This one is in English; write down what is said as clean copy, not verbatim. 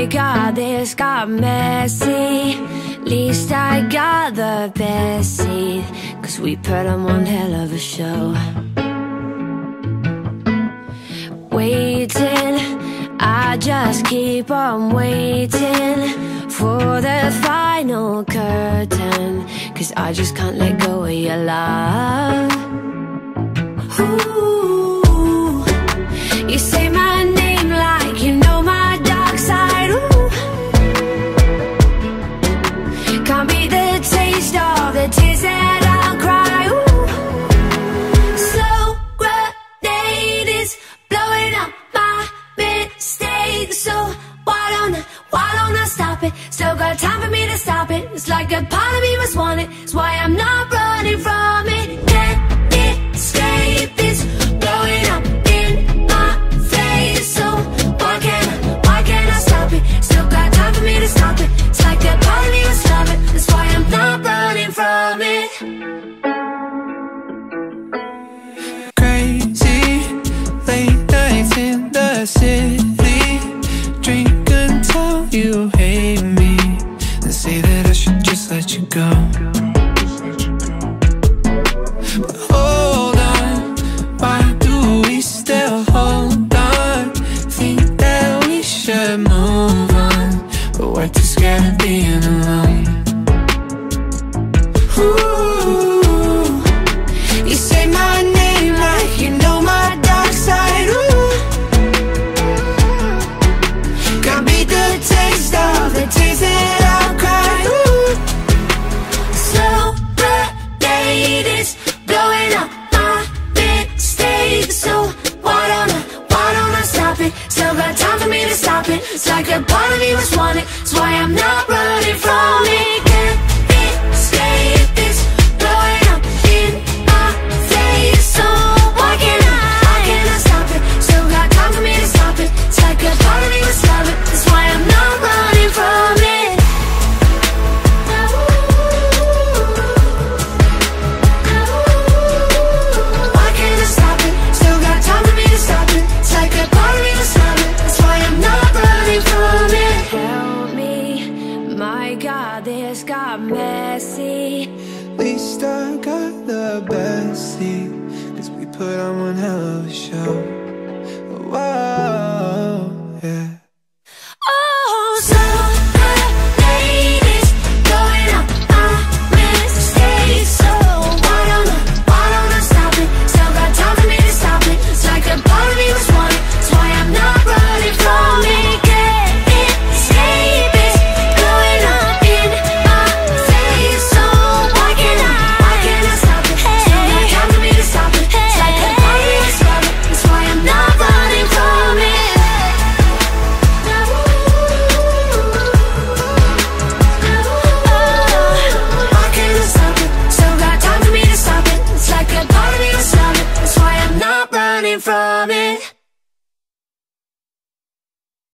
God, this got messy. Least I got the best seat, 'cause we put on one hell of a show. Waiting, I just keep on waiting for the final curtain, 'cause I just can't let go of your love. Ooh, you say my name like you know my dark side. Ooh, can't be the taste of the tears that I'll cry. Ooh, slow grenade is blowing up my mistakes. So why don't I stop it? Still got time for me to stop it. It's like a part of me must want it. It's why I'm not running from it. Can't escape this blowing up in my face. So why can't I stop it? Still got time for me to stop it. It's like a part of me must love it. That's why I'm not running from it. Crazy late nights in the city, drink until you hate me, and say that I should just let you go. But hold on, why do we still hold on? Think that we should move on, but we're too scared of being alone. Ooh, you say my name like you know my dark side. Ooh, can't beat the taste of the tears that I'll cry. Ooh, slow grenade is blowing up my mistakes. So why don't I stop it? Still got time for me to stop it. It's like a part of me must want it. It's why I'm not running from it. Can't escape this blowing up in my face. So why can't I stop it? Still got time for me to stop it. It's like a part of me must love it. That's why I'm not running from it. Why can't I stop it? Still got time for me to stop it. It's like a part of me must love it. That's why I'm not running from it. Help me, my God, this got messy. least I got the best seat, 'cause we put on one hell of a show. Why?